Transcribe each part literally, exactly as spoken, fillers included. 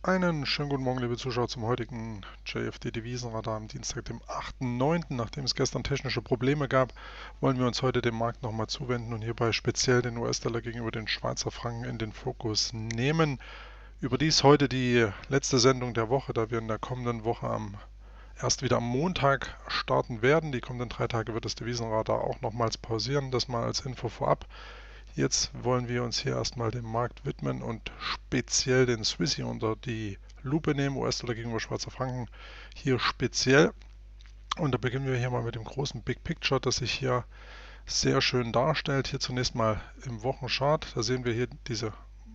Einen schönen guten Morgen, liebe Zuschauer, zum heutigen J F D-Devisenradar am Dienstag, dem achten neunten Nachdem es gestern technische Probleme gab, wollen wir uns heute dem Markt nochmal zuwenden und hierbei speziell den U S-Dollar gegenüber den Schweizer Franken in den Fokus nehmen. Überdies heute die letzte Sendung der Woche, da wir in der kommenden Woche am, erst wieder am Montag starten werden. Die kommenden drei Tage wird das Devisenradar auch nochmals pausieren, das mal als Info vorab. Jetzt wollen wir uns hier erstmal dem Markt widmen und speziell den Swissy unter die Lupe nehmen, U S-Dollar gegenüber Schweizer Franken hier speziell. Und da beginnen wir hier mal mit dem großen Big Picture, das sich hier sehr schön darstellt. Hier zunächst mal im Wochenchart, da sehen wir hier diese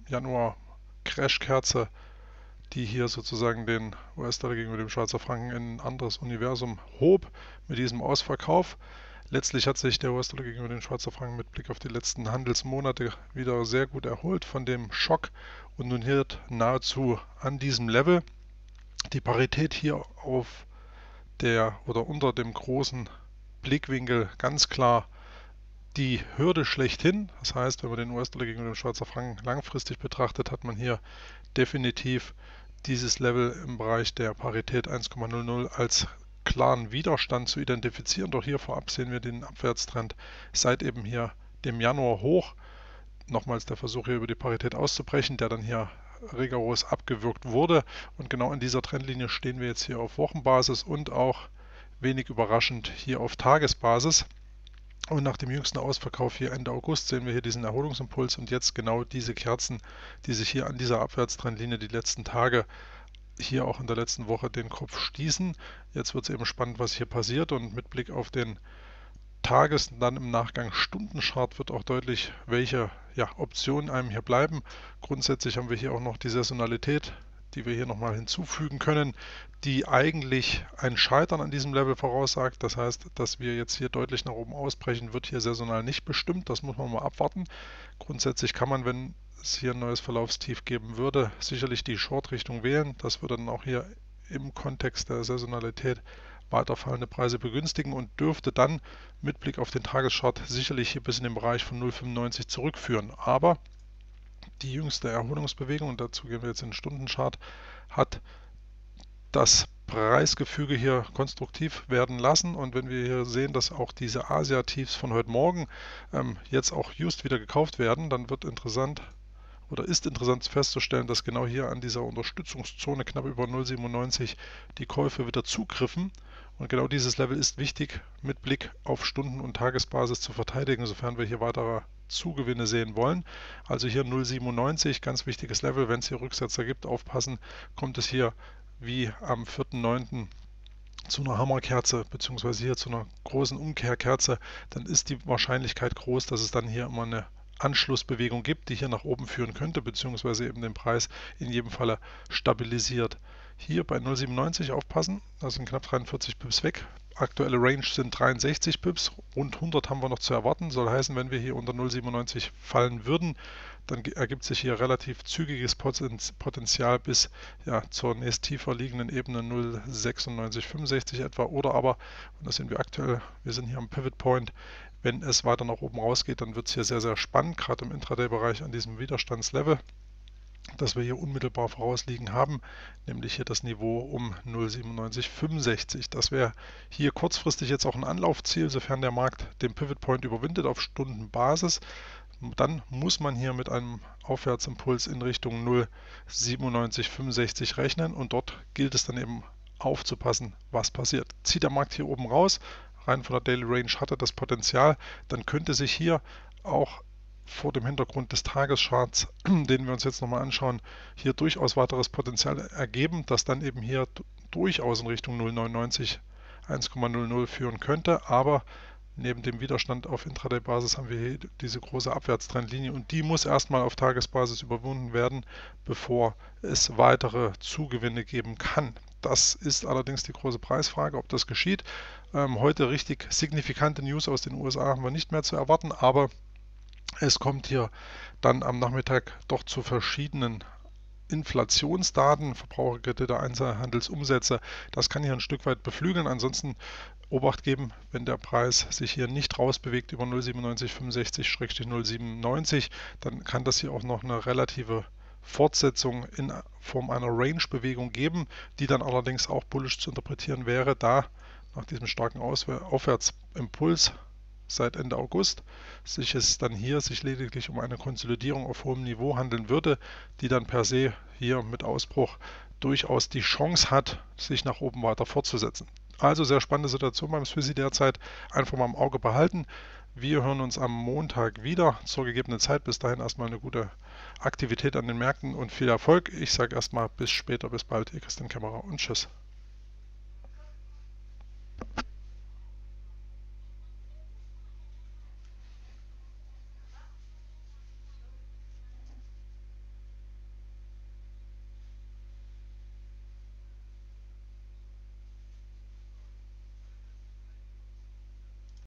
Januar-Crash-Kerze, die hier sozusagen den U S-Dollar gegenüber dem Schweizer Franken in ein anderes Universum hob mit diesem Ausverkauf. Letztlich hat sich der U S-Dollar gegenüber dem Schweizer Franken mit Blick auf die letzten Handelsmonate wieder sehr gut erholt von dem Schock und notiert nahezu an diesem Level. Die Parität hier auf der oder unter dem großen Blickwinkel ganz klar die Hürde schlechthin. Das heißt, wenn man den U S-Dollar gegenüber dem Schweizer Franken langfristig betrachtet, hat man hier definitiv dieses Level im Bereich der Parität eins Komma null null als klaren Widerstand zu identifizieren. Doch hier vorab sehen wir den Abwärtstrend seit eben hier dem Januar hoch. Nochmals der Versuch hier über die Parität auszubrechen, der dann hier rigoros abgewürgt wurde. Und genau in dieser Trendlinie stehen wir jetzt hier auf Wochenbasis und auch wenig überraschend hier auf Tagesbasis. Und nach dem jüngsten Ausverkauf hier Ende August sehen wir hier diesen Erholungsimpuls und jetzt genau diese Kerzen, die sich hier an dieser Abwärtstrendlinie die letzten Tage hier auch in der letzten Woche den Kopf stießen. Jetzt wird es eben spannend, was hier passiert, und mit Blick auf den Tages-, dann im Nachgang Stundenchart wird auch deutlich, welche ja, Optionen einem hier bleiben. Grundsätzlich haben wir hier auch noch die Saisonalität, die wir hier nochmal hinzufügen können, die eigentlich ein Scheitern an diesem Level voraussagt. Das heißt, dass wir jetzt hier deutlich nach oben ausbrechen, wird hier saisonal nicht bestimmt. Das muss man mal abwarten. Grundsätzlich kann man, wenn es hier ein neues Verlaufstief geben würde, sicherlich die Short-Richtung wählen. Das würde dann auch hier im Kontext der Saisonalität weiter fallende Preise begünstigen und dürfte dann mit Blick auf den Tageschart sicherlich hier bis in den Bereich von null Komma fünfundneunzig zurückführen. Aber die jüngste Erholungsbewegung, und dazu gehen wir jetzt in den Stundenchart, hat das Preisgefüge hier konstruktiv werden lassen. Und wenn wir hier sehen, dass auch diese Asia-Tiefs von heute Morgen ähm, jetzt auch just wieder gekauft werden, dann wird interessant oder ist interessant festzustellen, dass genau hier an dieser Unterstützungszone knapp über null Komma siebenundneunzig die Käufe wieder zugriffen. Und genau dieses Level ist wichtig mit Blick auf Stunden- und Tagesbasis zu verteidigen, sofern wir hier weitere Zugewinne sehen wollen. Also hier null Komma siebenundneunzig, ganz wichtiges Level. Wenn es hier Rücksetzer gibt, aufpassen, kommt es hier wie am vierten neunten zu einer Hammerkerze bzw. hier zu einer großen Umkehrkerze, dann ist die Wahrscheinlichkeit groß, dass es dann hier immer eine Anschlussbewegung gibt, die hier nach oben führen könnte, beziehungsweise eben den Preis in jedem Falle stabilisiert. Hier bei null Komma siebenundneunzig aufpassen, da sind knapp dreiundvierzig Pips weg. Aktuelle Range sind dreiundsechzig Pips, rund hundert haben wir noch zu erwarten. Soll heißen, wenn wir hier unter null Komma siebenundneunzig fallen würden, dann ergibt sich hier relativ zügiges Potenzial bis ja, zur nächst tiefer liegenden Ebene null Komma sechsundneunzig fünfundsechzig etwa. Oder aber, und das sehen wir aktuell, wir sind hier am Pivot Point, wenn es weiter nach oben rausgeht, dann wird es hier sehr, sehr spannend, gerade im Intraday-Bereich an diesem Widerstandslevel, das wir hier unmittelbar vorausliegen haben, nämlich hier das Niveau um null Komma siebenundneunzig fünfundsechzig. Das wäre hier kurzfristig jetzt auch ein Anlaufziel, sofern der Markt den Pivot Point überwindet auf Stundenbasis. Dann muss man hier mit einem Aufwärtsimpuls in Richtung null Komma siebenundneunzig fünfundsechzig rechnen und dort gilt es dann eben aufzupassen, was passiert. Zieht der Markt hier oben raus, rein von der Daily Range hat er das Potenzial, dann könnte sich hier auch vor dem Hintergrund des Tagescharts, den wir uns jetzt nochmal anschauen, hier durchaus weiteres Potenzial ergeben, das dann eben hier durchaus in Richtung null Komma neunundneunzig, eins Komma null null führen könnte, aber neben dem Widerstand auf Intraday-Basis haben wir hier diese große Abwärtstrendlinie und die muss erstmal auf Tagesbasis überwunden werden, bevor es weitere Zugewinne geben kann. Das ist allerdings die große Preisfrage, ob das geschieht. Ähm, heute richtig signifikante News aus den U S A haben wir nicht mehr zu erwarten, aber es kommt hier dann am Nachmittag doch zu verschiedenen Inflationsdaten, Verbraucherkredite, Einzelhandelsumsätze. Das kann hier ein Stück weit beflügeln. Ansonsten Obacht geben, wenn der Preis sich hier nicht rausbewegt über null Komma siebenundneunzig fünfundsechzig null Komma siebenundneunzig, dann kann das hier auch noch eine relative Fortsetzung in Form einer Range-Bewegung geben, die dann allerdings auch bullisch zu interpretieren wäre, da nach diesem starken Aufwärtsimpuls seit Ende August sich es dann hier sich lediglich um eine Konsolidierung auf hohem Niveau handeln würde, die dann per se hier mit Ausbruch durchaus die Chance hat, sich nach oben weiter fortzusetzen. Also sehr spannende Situation beim Swissy derzeit, einfach mal im Auge behalten. Wir hören uns am Montag wieder zur gegebenen Zeit. Bis dahin erstmal eine gute Aktivität an den Märkten und viel Erfolg. Ich sage erstmal bis später, bis bald, ihr Christian Kämmerer und tschüss.